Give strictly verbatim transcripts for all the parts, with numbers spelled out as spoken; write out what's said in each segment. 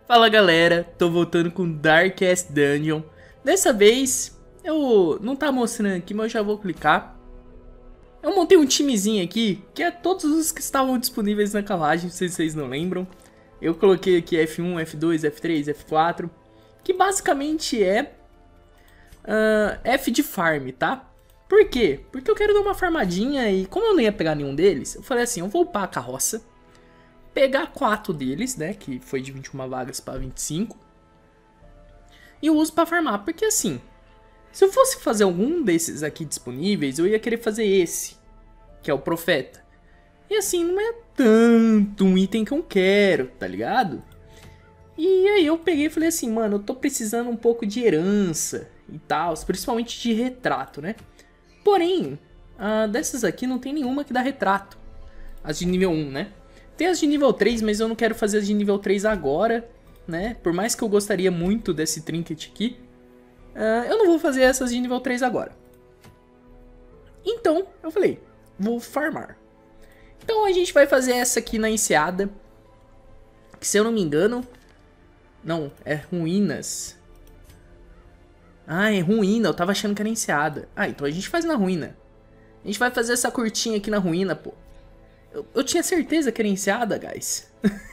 Fala galera, tô voltando com Darkest Dungeon. Dessa vez, eu não tá mostrando aqui, mas eu já vou clicar. Eu montei um timezinho aqui, que é todos os que estavam disponíveis na carruagem, se vocês não lembram. Eu coloquei aqui F um, F dois, F três, F quatro, que basicamente é uh, F de farm, tá? Por quê? Porque eu quero dar uma farmadinha e como eu não ia pegar nenhum deles, eu falei assim, eu vou upar a carroça, pegar quatro deles, né, que foi de vinte e uma vagas para vinte e cinco, e eu uso para farmar, porque assim, se eu fosse fazer algum desses aqui disponíveis, eu ia querer fazer esse, que é o Profeta. E assim, não é tanto um item que eu quero, tá ligado? E aí eu peguei e falei assim, mano, eu tô precisando um pouco de herança e tal, principalmente de retrato, né? Porém, uh, dessas aqui não tem nenhuma que dá retrato, as de nível um, né? Tem as de nível três, mas eu não quero fazer as de nível três agora, né? Por mais que eu gostaria muito desse trinket aqui, uh, eu não vou fazer essas de nível três agora. Então, eu falei, vou farmar. Então a gente vai fazer essa aqui na enseada, que se eu não me engano, não, é ruínas. Ah, é ruína, eu tava achando que era enseada. Ah, então a gente faz na ruína. A gente vai fazer essa curtinha aqui na ruína, pô. Eu, eu tinha certeza que era enseada, guys.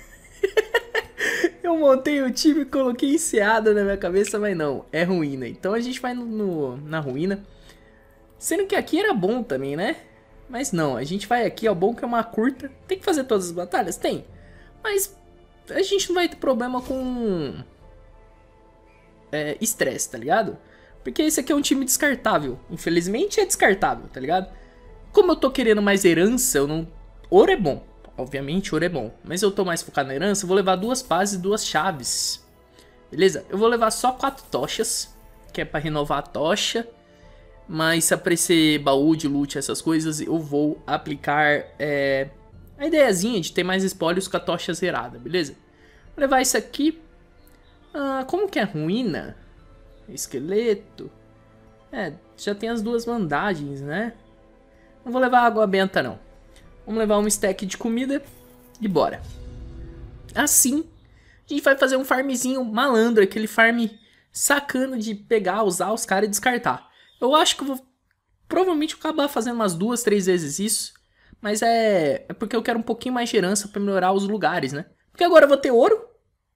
Eu montei o time e coloquei enseada na minha cabeça, mas não, é ruína. Então a gente vai no, no, na ruína. Sendo que aqui era bom também, né? Mas não, a gente vai aqui, ó, bom que é uma curta. Tem que fazer todas as batalhas? Tem. Mas a gente não vai ter problema com estresse, é, tá ligado? Porque esse aqui é um time descartável. Infelizmente é descartável, tá ligado? Como eu tô querendo mais herança, eu não... Ouro é bom, obviamente ouro é bom, mas eu tô mais focado na herança, eu vou levar duas bases e duas chaves. Beleza? Eu vou levar só quatro tochas, que é pra renovar a tocha. Mas se aparecer baú de loot, essas coisas, eu vou aplicar é, a ideiazinha de ter mais espólios com a tocha zerada, beleza? Vou levar isso aqui. Ah, como que é ruína? Esqueleto. É, já tem as duas bandagens, né? Não vou levar água benta, não. Vamos levar um stack de comida e bora. Assim, a gente vai fazer um farmzinho malandro, aquele farm sacana de pegar, usar os caras e descartar. Eu acho que eu vou provavelmente acabar fazendo umas duas, três vezes isso. Mas é, é porque eu quero um pouquinho mais de herança pra melhorar os lugares, né? Porque agora eu vou ter ouro.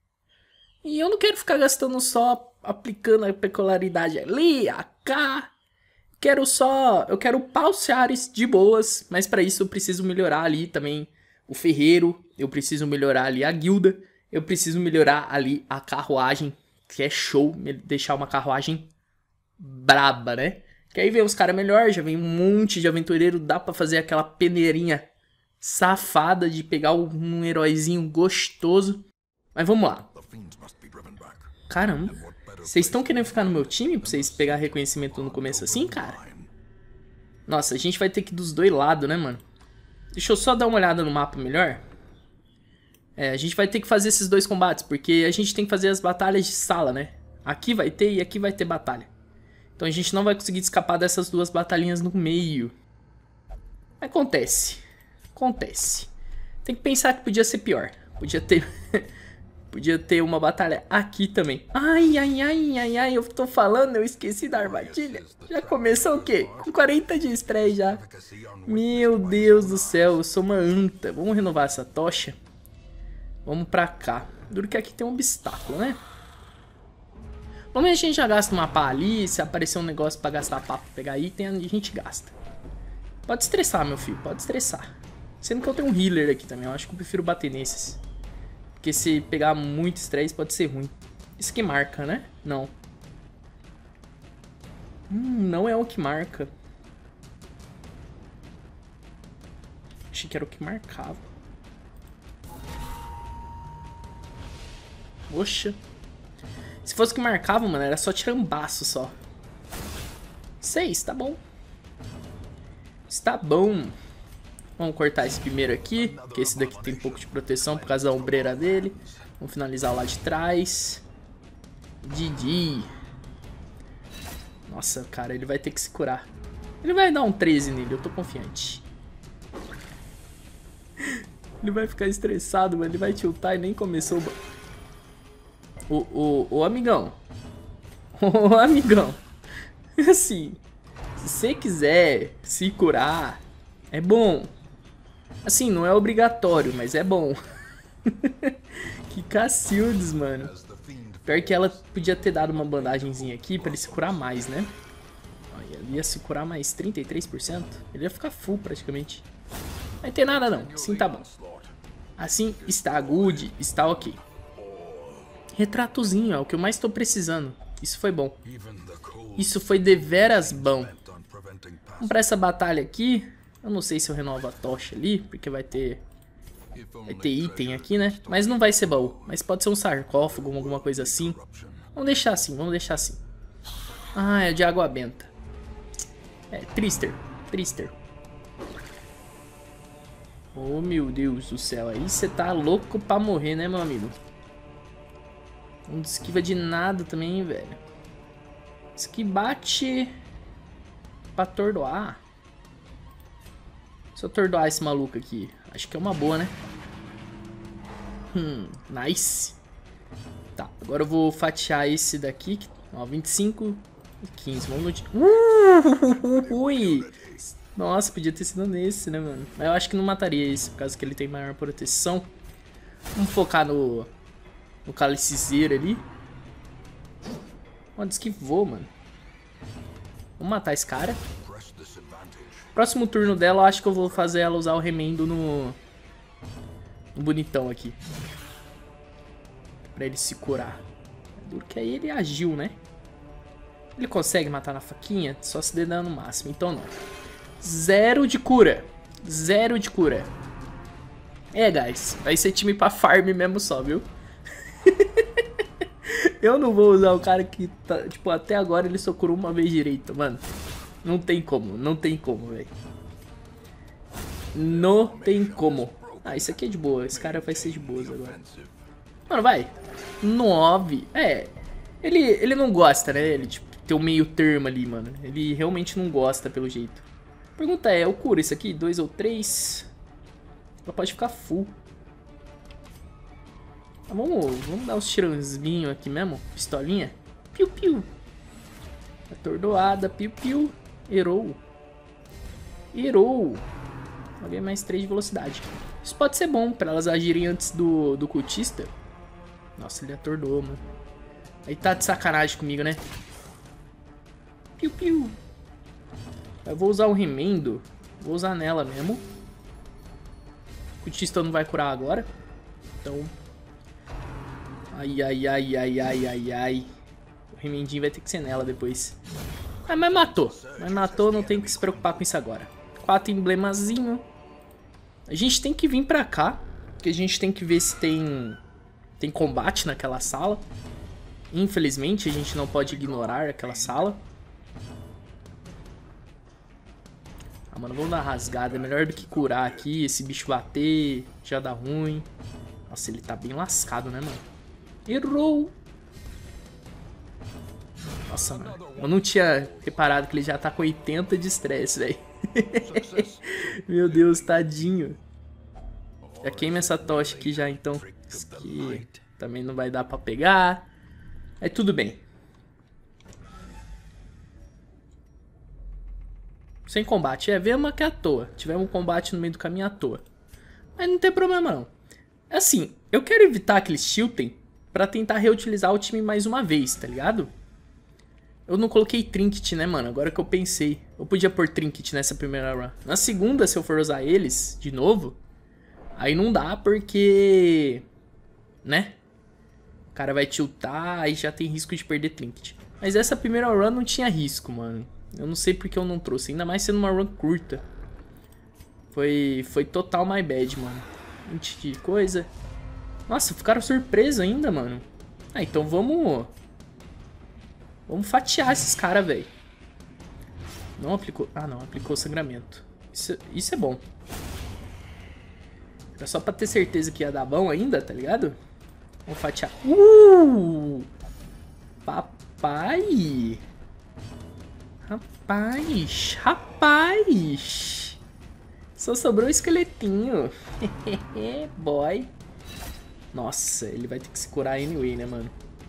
E eu não quero ficar gastando só aplicando a peculiaridade ali, a cá. Quero só, eu quero upar os chares de boas, mas para isso eu preciso melhorar ali também o ferreiro, eu preciso melhorar ali a guilda, eu preciso melhorar ali a carruagem, que é show, deixar uma carruagem braba, né? Que aí vem os caras melhor, já vem um monte de aventureiro, dá pra fazer aquela peneirinha safada de pegar um heróizinho gostoso. Mas vamos lá. Caramba. Vocês estão querendo ficar no meu time pra vocês pegar reconhecimento no começo assim, cara? Nossa, a gente vai ter que ir dos dois lados, né, mano? Deixa eu só dar uma olhada no mapa melhor. É, a gente vai ter que fazer esses dois combates, porque a gente tem que fazer as batalhas de sala, né? Aqui vai ter e aqui vai ter batalha. Então a gente não vai conseguir escapar dessas duas batalhinhas no meio. Acontece. Acontece. Tem que pensar que podia ser pior. Podia ter... Podia ter uma batalha aqui também. Ai, ai, ai, ai, ai, eu tô falando, eu esqueci da armadilha. Já começou o quê? Com quarenta de estresse já. Meu Deus do céu, eu sou uma anta. Vamos renovar essa tocha. Vamos pra cá. Duro que aqui tem um obstáculo, né? Normalmente a gente já gasta uma pá ali. Se aparecer um negócio pra gastar pá pra pegar item, a gente gasta. Pode estressar, meu filho, pode estressar. Sendo que eu tenho um healer aqui também, eu acho que eu prefiro bater nesses. Porque se pegar muito estresse pode ser ruim. Isso que marca, né? Não. Hum, não é o que marca. Achei que era o que marcava. Poxa. Se fosse o que marcava, mano, era só tirambaço só. Seis, tá bom. Está bom. Vamos cortar esse primeiro aqui, que esse daqui tem um pouco de proteção por causa da ombreira dele. Vamos finalizar lá de trás. G G. Nossa, cara, ele vai ter que se curar. Ele vai dar um treze nele, eu tô confiante. Ele vai ficar estressado, mas ele vai tiltar e nem começou. Ô, ô, ô, amigão. Ô, amigão. Assim, se você quiser se curar, é bom. Assim, não é obrigatório, mas é bom. Que Cacildes, mano. Pior que ela podia ter dado uma bandagenzinha aqui pra ele se curar mais, né? Ele ia se curar mais trinta e três por cento. Ele ia ficar full praticamente. Não tem nada não, assim tá bom. Assim está good, está ok. Retratozinho, é o que eu mais tô precisando. Isso foi bom. Isso foi deveras bom. Vamos pra essa batalha aqui. Eu não sei se eu renovo a tocha ali, porque vai ter... Vai ter item aqui, né? Mas não vai ser baú. Mas pode ser um sarcófago, alguma coisa assim. Vamos deixar assim, vamos deixar assim. Ah, é de água benta. É, Trister. Trister. Oh, meu Deus do céu. Aí você tá louco pra morrer, né, meu amigo? Não esquiva de nada também, velho. Isso aqui bate... Pra atordoar. Se eu atordoar esse maluco aqui, acho que é uma boa, né? Hum, nice. Tá, agora eu vou fatiar esse daqui. Ó, vinte e cinco e quinze. Vamos no... Uh, ui. Nossa, podia ter sido nesse, né, mano? Mas eu acho que não mataria esse, por causa que ele tem maior proteção. Vamos focar no... No calicizeiro ali. Ó, esquivou, mano. Vamos matar esse cara. Próximo turno dela, eu acho que eu vou fazer ela usar o remendo no... No bonitão aqui. Pra ele se curar. Duro que aí ele agiu, né? Ele consegue matar na faquinha? Só se der dano máximo, então não. Zero de cura. Zero de cura. É, guys. Vai ser time pra farm mesmo só, viu? Eu não vou usar o cara que tá... Tipo, até agora ele só curou uma vez direito, mano. Não tem como, não tem como, velho. Não tem como. Ah, isso aqui é de boa. Esse cara vai ser de boas agora. Mano, vai. Nove. É. Ele, ele não gosta, né? Ele, tipo, tem um meio termo ali, mano. Ele realmente não gosta, pelo jeito. Pergunta é, eu curo isso aqui? Dois ou três? Ela pode ficar full. Ah, vamos, vamos dar uns tirãozinhos aqui mesmo. Pistolinha. Piu, piu. Atordoada. Piu, piu. Herou. Herou. Alguém mais três de velocidade. Isso pode ser bom pra elas agirem antes do, do cultista. Nossa, ele atordoou, mano. Aí tá de sacanagem comigo, né? Piu, piu. Eu vou usar o remendo. Vou usar nela mesmo. O cultista não vai curar agora. Então... Ai, ai, ai, ai, ai, ai, ai. O remendinho vai ter que ser nela depois. Ah, mas matou. Mas matou, não tem que se preocupar com isso agora. Quatro emblemazinho. A gente tem que vir pra cá. Porque a gente tem que ver se tem... Tem combate naquela sala. Infelizmente, a gente não pode ignorar aquela sala. Ah, mano, vamos dar rasgada. É melhor do que curar aqui. Esse bicho bater, já dá ruim. Nossa, ele tá bem lascado, né, mano? Errou! Nossa, mano. Eu não tinha reparado que ele já tá com oitenta de estresse, velho. Meu Deus, tadinho. Já queima essa tocha aqui já, então. Isso aqui também não vai dar pra pegar. Aí tudo bem. Sem combate. É, vemos que é à toa. Tivemos um combate no meio do caminho à toa. Mas não tem problema, não. Assim, eu quero evitar que eles tiltem pra tentar reutilizar o time mais uma vez, tá ligado? Eu não coloquei trinket, né, mano? Agora que eu pensei. Eu podia pôr trinket nessa primeira run. Na segunda, se eu for usar eles de novo, aí não dá porque... Né? O cara vai tiltar, aí já tem risco de perder trinket. Mas essa primeira run não tinha risco, mano. Eu não sei porque eu não trouxe. Ainda mais sendo uma run curta. Foi, foi total my bad, mano. vinte de coisa. Nossa, ficaram surpresos ainda, mano. Ah, então vamos... Vamos fatiar esses caras, velho. Não aplicou... Ah, não. Aplicou sangramento. Isso, isso é bom. Era só pra ter certeza que ia dar bom ainda, tá ligado? Vamos fatiar. Uh! Papai! Rapaz! Rapaz! Só sobrou o esqueletinho. Boy. Nossa, ele vai ter que se curar anyway, né, mano?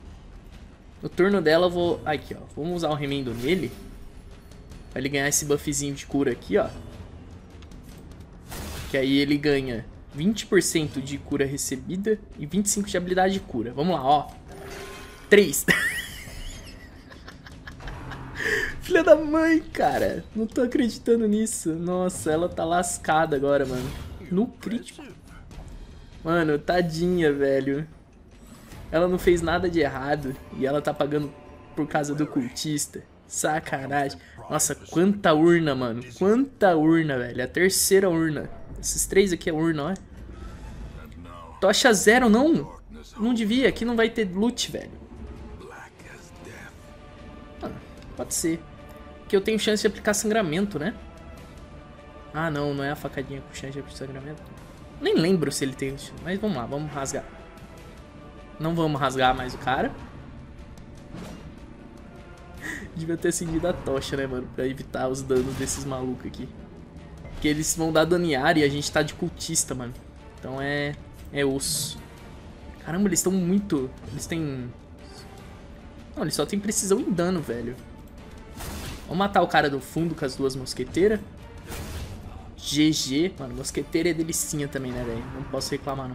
No turno dela eu vou... Aqui, ó. Vamos usar o remendo nele. Pra ele ganhar esse buffzinho de cura aqui, ó. Que aí ele ganha vinte por cento de cura recebida e vinte e cinco por cento de habilidade de cura. Vamos lá, ó. três. Filha da mãe, cara. Não tô acreditando nisso. Nossa, ela tá lascada agora, mano. No crítico. Mano, tadinha, velho. Ela não fez nada de errado. E ela tá pagando por causa do cultista. Sacanagem. Nossa, quanta urna, mano. Quanta urna, velho. A terceira urna. Esses três aqui é urna, ó. Tocha zero, não. Não devia. Aqui não vai ter loot, velho. Ah, pode ser. Porque eu tenho chance de aplicar sangramento, né? Ah, não. Não é a facadinha com chance de aplicar sangramento. Nem lembro se ele tem. Mas vamos lá. Vamos rasgar. Não vamos rasgar mais o cara. Devia ter acendido a tocha, né, mano? Pra evitar os danos desses malucos aqui. Porque eles vão dar dano em área e a gente tá de cultista, mano. Então é... É osso. Caramba, eles estão muito... Eles têm... Não, eles só tem precisão em dano, velho. Vamos matar o cara do fundo com as duas mosqueteiras. G G. Mano, mosqueteira é delicinha também, né, velho? Não posso reclamar, não.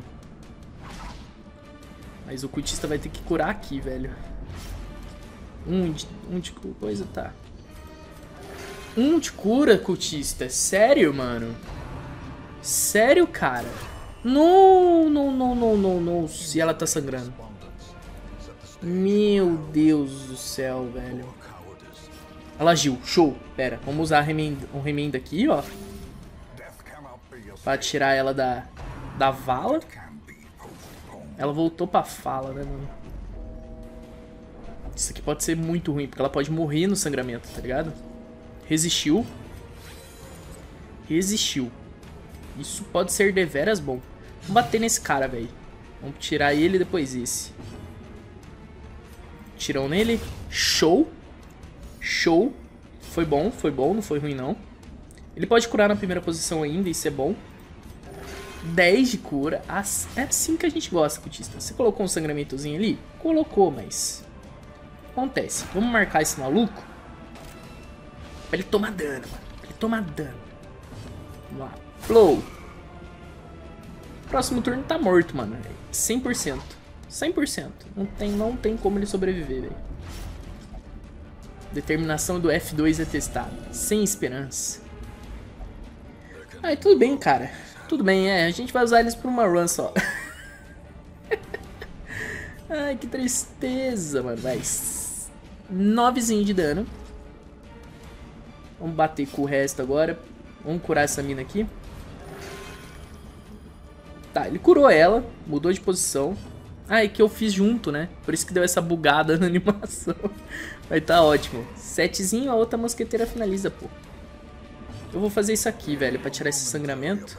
Mas o cultista vai ter que curar aqui, velho. Um de, um de coisa, tá. Um de cura, cultista. Sério, mano? Sério, cara? Não, não, não, não, não, não. Se ela tá sangrando. Meu Deus do céu, velho. Ela agiu. Show. Pera, vamos usar remenda, um remendo aqui, ó. Pra tirar ela da, da vala. Ela voltou pra fala, né, mano? Isso aqui pode ser muito ruim, porque ela pode morrer no sangramento, tá ligado? Resistiu. Resistiu. Isso pode ser deveras bom. Vamos bater nesse cara, velho. Vamos tirar ele e depois esse. Tirão nele. Show. Show. Foi bom, foi bom, não foi ruim não. Ele pode curar na primeira posição ainda, isso é bom. dez de cura. É assim que a gente gosta, cultista. Você colocou um sangramentozinho ali? Colocou, mas... Acontece. Vamos marcar esse maluco. Pra ele tomar dano, mano. Pra ele tomar dano. Vamos lá. Flow. Próximo turno tá morto, mano. cem por cento. cem por cento. Não tem, não tem como ele sobreviver, velho. Determinação do F dois é testada. Sem esperança. Ai, tudo bem, cara. Tudo bem, é. A gente vai usar eles por uma run só. Ai, que tristeza, mano. Vai. novezinho de dano. Vamos bater com o resto agora. Vamos curar essa mina aqui. Tá, ele curou ela. Mudou de posição. Ah, é que eu fiz junto, né? Por isso que deu essa bugada na animação. Vai tá ótimo. Setezinho, a outra mosqueteira finaliza, pô. Eu vou fazer isso aqui, velho, pra tirar esse sangramento.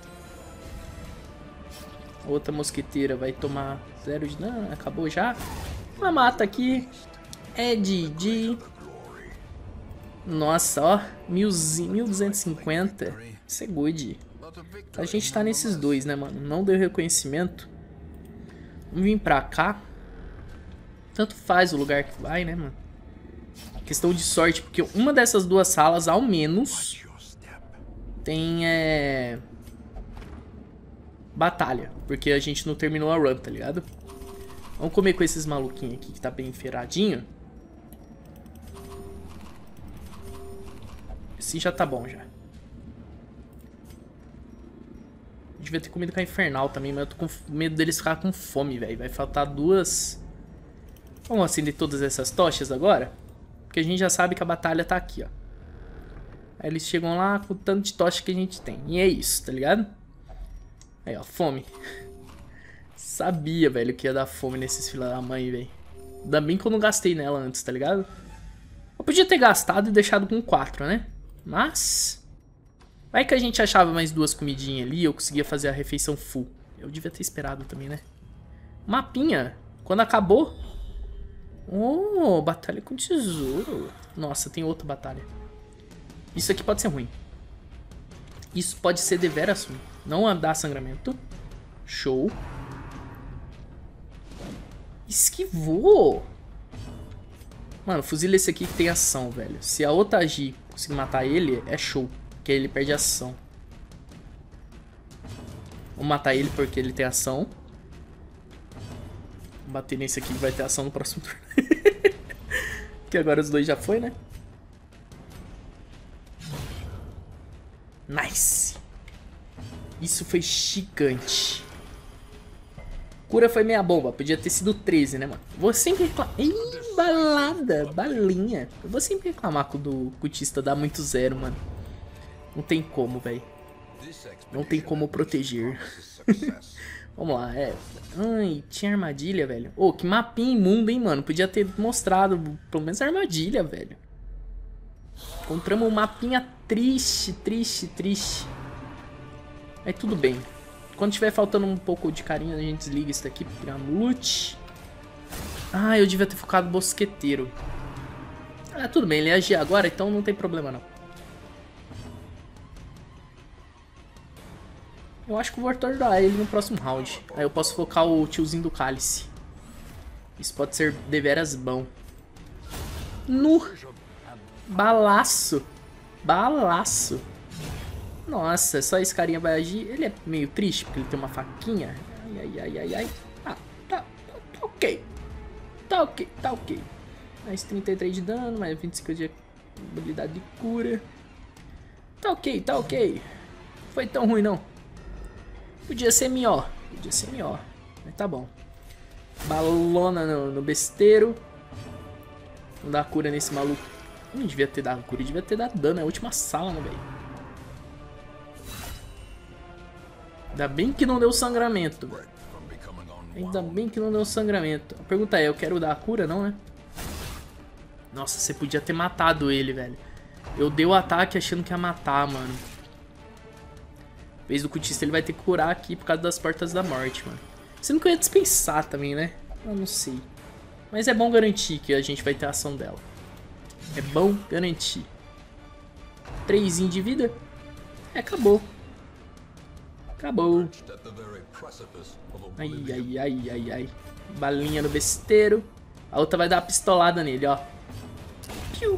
A outra mosqueteira vai tomar zero de dano. Acabou já. Uma mata aqui. É G G. Nossa, ó. mil duzentos e cinquenta. Isso é good. A gente tá nesses dois, né, mano? Não deu reconhecimento. Vamos vir pra cá. Tanto faz o lugar que vai, né, mano? Questão de sorte, porque uma dessas duas salas, ao menos, tem, é... batalha. Porque a gente não terminou a run, tá ligado? Vamos comer com esses maluquinhos aqui, que tá bem enfeiradinho. Esse já tá bom, já. Devia ter comido com a infernal também, mas eu tô com medo deles ficar com fome, velho. Vai faltar duas... Vamos acender todas essas tochas agora? Porque a gente já sabe que a batalha tá aqui, ó. Aí eles chegam lá com o tanto de tocha que a gente tem. E é isso, tá ligado? Aí, ó, fome. Sabia, velho, que ia dar fome nesses filha da mãe, velho. Ainda bem que eu não gastei nela antes, tá ligado? Eu podia ter gastado e deixado com quatro, né? Mas... vai que a gente achava mais duas comidinhas ali e eu conseguia fazer a refeição full. Eu devia ter esperado também, né? Mapinha. Quando acabou... Oh, batalha com tesouro. Nossa, tem outra batalha. Isso aqui pode ser ruim. Isso pode ser deveras ruim. Não dá sangramento. Show. Esquivou. Mano, fuzila esse aqui que tem ação, velho. Se a outra agir conseguir matar ele, é show. Porque ele perde ação. Vamos matar ele porque ele tem ação. Vamos bater nesse aqui que vai ter ação no próximo turno. Que agora os dois já foi, né? Nice. Isso foi gigante. Cura foi meia bomba. Podia ter sido treze, né, mano? Vou sempre reclamar. Ih, balada. Balinha. Eu vou sempre reclamar quando o cultista dá muito zero, mano. Não tem como, velho. Não tem como proteger. Vamos lá, é. Ai, tinha armadilha, velho. Ô, oh, que mapinha imundo, hein, mano. Podia ter mostrado pelo menos a armadilha, velho. Encontramos um mapinha triste, triste, triste. Aí tudo bem. Quando tiver faltando um pouco de carinho, a gente desliga isso daqui pra pegar loot. Ah, eu devia ter focado no mosqueteiro. Ah, tudo bem, ele ia agir agora, então não tem problema não. Eu acho que vou tornar ele no próximo round. Aí eu posso focar o tiozinho do cálice. Isso pode ser deveras bom. No balaço. Balaço. Nossa, só esse carinha vai agir. Ele é meio triste porque ele tem uma faquinha. Ai, ai, ai, ai, ai. Ah, tá, tá, tá ok. Tá ok, tá ok. Mais trinta e três de dano, mais vinte e cinco de habilidade de cura. Tá ok, tá ok. Foi tão ruim não. Podia ser melhor. Podia ser melhor. Mas tá bom. Balona no, no besteiro. Vamos dar cura nesse maluco. Não devia ter dado cura, devia ter dado dano. É a última sala, né, velho? Ainda bem que não deu sangramento. Ainda bem que não deu sangramento. A pergunta é, eu quero dar a cura, não, né? Nossa, você podia ter matado ele, velho. Eu dei o ataque achando que ia matar, mano. Em vez do cultista, ele vai ter que curar aqui por causa das portas da morte, mano. Sendo que eu ia dispensar também, né? Eu não sei. Mas é bom garantir que a gente vai ter a ação dela. É bom garantir. três de vida? É, acabou. Acabou. Ai, ai, ai, ai, ai. Balinha no besteiro. A outra vai dar uma pistolada nele, ó. Piu.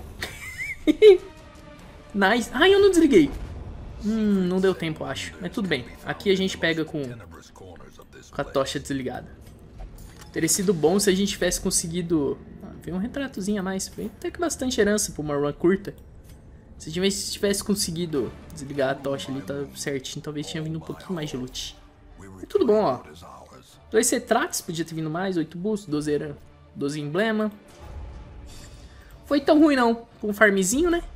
Nice. Ai, eu não desliguei. Hum, não deu tempo, acho. Mas tudo bem. Aqui a gente pega com, com a tocha desligada. Teria sido bom se a gente tivesse conseguido... Ah, veio um retratozinho a mais. Veio até que bastante herança pra uma run curta. Se a gente tivesse conseguido desligar a tocha ali, tá certinho, talvez tinha vindo um pouquinho mais de loot. E tudo bom, ó. dois Cetrax, podia ter vindo mais, oito boosts, doze, era, doze emblema. Foi tão ruim não, com um farmzinho, né?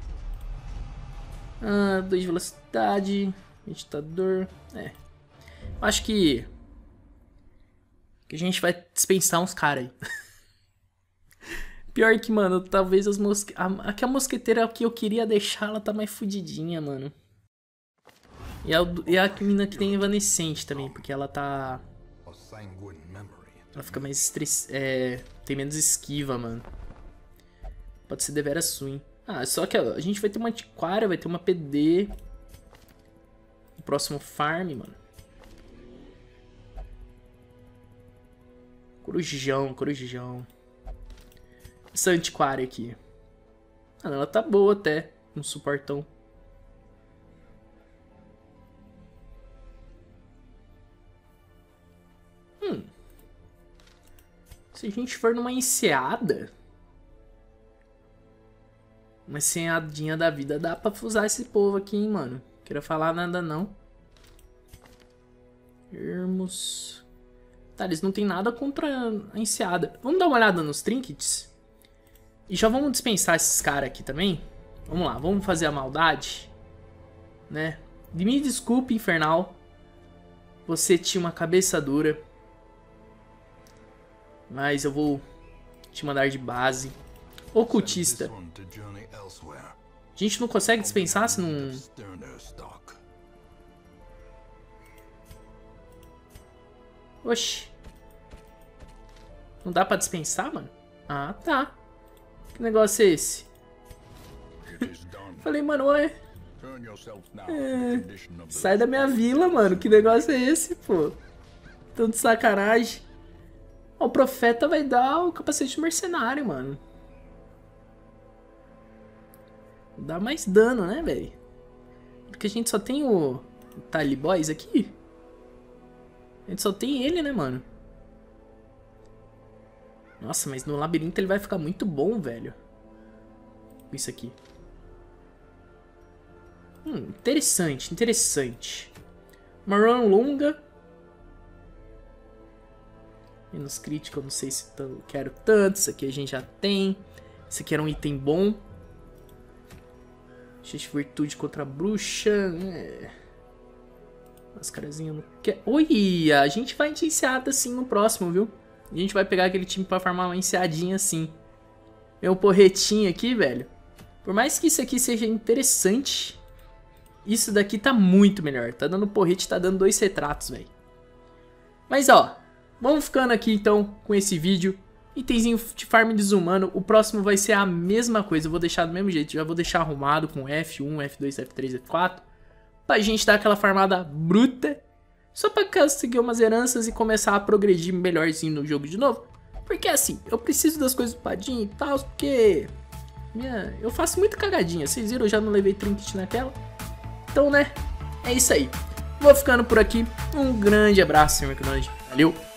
Ah, dois de velocidade, meditador, é. Acho que... que a gente vai dispensar uns caras aí. Pior que, mano, talvez as mosque... a, aqui a mosqueteira que eu queria deixar, ela tá mais fudidinha, mano. E a, e a mina que tem evanescente também, porque ela tá... ela fica mais estress... é... tem menos esquiva, mano. Pode ser deveras ruim. Ah, só que ó, a gente vai ter uma antiquária, vai ter uma P D. O próximo farm, mano. Corujão, corujão. Essa antiquária aqui. Ah, ela tá boa até. Um suportão. Hum. Se a gente for numa enseada... uma enseadinha da vida, dá pra usar esse povo aqui, hein, mano. Não quero falar nada, não. Ermos... Tá, eles não tem nada contra a enseada. Vamos dar uma olhada nos trinkets? E já vamos dispensar esses caras aqui também. Vamos lá, vamos fazer a maldade. Né? Me desculpe, infernal. Você tinha uma cabeça dura. Mas eu vou te mandar de base. Ocultista. A gente não consegue dispensar se não... Oxi. Não dá pra dispensar, mano? Ah, tá. Que negócio é esse? Falei, mano, ué. É, sai da minha vila, mano. Que negócio é esse, pô? Tão de sacanagem. Ó, o profeta vai dar o capacete mercenário, mano. dá mais dano, né, velho? Porque a gente só tem o, o Tally Boys aqui. A gente só tem ele, né, mano? Nossa, mas no labirinto ele vai ficar muito bom, velho. Isso aqui. Hum, interessante, interessante. Uma run longa. Menos crítico, eu não sei se eu quero tanto. Isso aqui a gente já tem. Esse aqui era um item bom. Cheio de virtude contra a bruxa. É. Mascarazinha no que. Oi, a gente vai de enseada assim no próximo, viu? A gente vai pegar aquele time pra farmar uma enseadinha assim. Meu porretinho aqui, velho. Por mais que isso aqui seja interessante, isso daqui tá muito melhor. Tá dando porrete, tá dando dois retratos, velho. Mas ó, vamos ficando aqui então com esse vídeo. Itemzinho de farm desumano. O próximo vai ser a mesma coisa. Eu vou deixar do mesmo jeito. Já vou deixar arrumado com F um, F dois, F três, F quatro. Pra gente dar aquela farmada bruta. Só pra conseguir umas heranças e começar a progredir melhorzinho no jogo de novo. Porque assim, eu preciso das coisas upadinhas e tal. Porque minha, eu faço muita cagadinha. Vocês viram, eu já não levei trinket naquela. Então, né, é isso aí. Vou ficando por aqui. Um grande abraço, senhor McDonald. Valeu!